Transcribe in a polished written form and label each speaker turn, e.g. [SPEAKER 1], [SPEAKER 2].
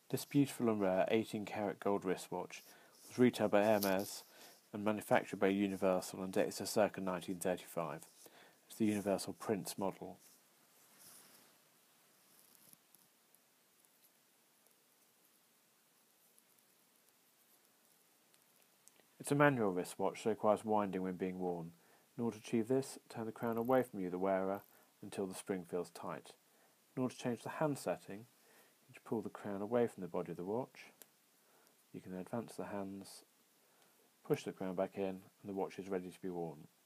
[SPEAKER 1] This beautiful and rare 18-karat gold wristwatch was retailed by HERMÈS and manufactured by Universal and dates to circa 1935. It's the Universal Prince model. It's a manual wristwatch, so it requires winding when being worn. In order to achieve this, turn the crown away from you, the wearer, until the spring feels tight. In order to change the hand setting, you just pull the crown away from the body of the watch. You can then advance the hands, push the crown back in, and the watch is ready to be worn.